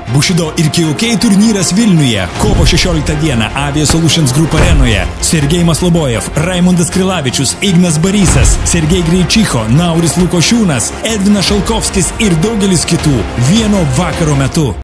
Bushido ir KOK turnyras Vilniuje. Kovo 16 dieną Avia Solutions Group arenoje. Sergej Maslobojev, Raimundas Krilavičius, Ignas Barysas, Sergej Greičicho, Nauris Lukošiūnas, Edvinas Šalkovskis ir daugelis kitų vieno vakaro metu.